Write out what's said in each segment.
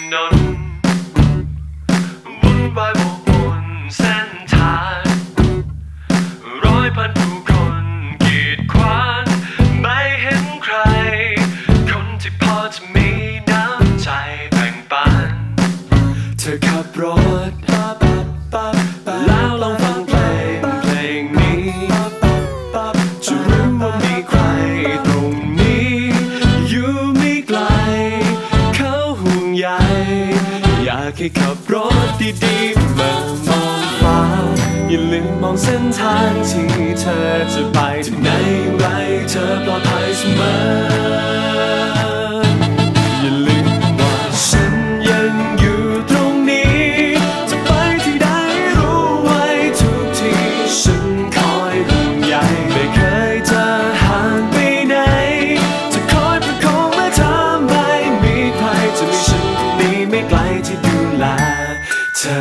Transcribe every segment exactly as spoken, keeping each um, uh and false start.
นนวุ่นวายวนวนเส้นทางร้อยพันผู้คนกีดขวางไม่เห็นใครคนที่พอจะมีน้ำใจแบ่งปันเธอขับรถแล้วลองฟังเพลงเพลงนี้จะรู้ว่ามีใครตรงนี้อยู่ไม่ไกลเขาห่วงใยอยากให้ขับรถดีๆมามองฟ้าอย่าลืมมองเส้นทางที่เธอจะไปที่ไหนอย่างไรเธอปลอดภัยเสมออย่าลืมว่าฉันยังอยู่ตรงนี้จะไปที่ใดรู้ไว้ทุกทีฉันคอยห่วงใยไม่เคยจะห่างไปไหนจะคอยประคองและทำให้มีใครจะมีฉันคนนี้ไม่ไกลที่ดูแลเธอ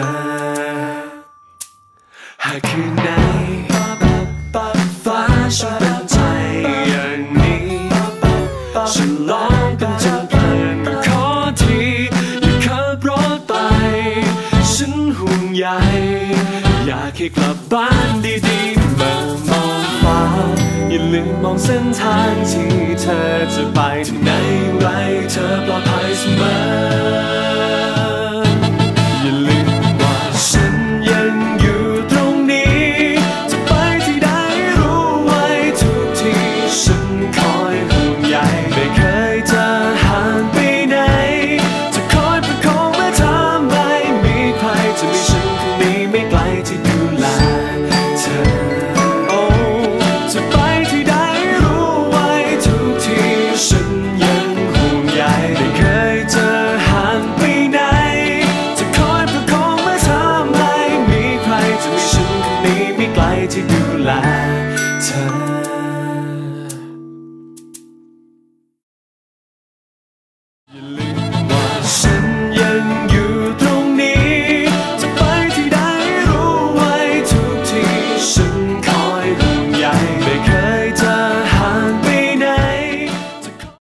หากคืนไหนฟ้าฉันเป็นใจอย่างนี้ฉันร้องกันจนเพลินก็ขอทีอย่าขับรถไปฉันห่วงใยอยากให้กลับบ้านดีๆมามองฟ้าอย่าลืมมองเส้นทางที่เธอจะไปที่ไหนอย่างไรเธอปลอดภัยเสมออย่าลืมว่าฉันยังอยู่ตรงนี้จะไปที่ใดรู้ไว้ทุกทีฉันคอยห่วงใยไม่เคยจะห่างไปไหนจะคอยประคองและทำให้มีใครจะมีฉันคนนี้ไม่ไกลที่ดูแลเธอโอ้จะไปที่ใดรู้ไว้ทุกทีฉันยังห่วงใยไม่เคยจะห่างไปไหนจะคอยประคองและทำให้มีใครจะมีฉันคนนี้ไม่ไกลที่ดูแล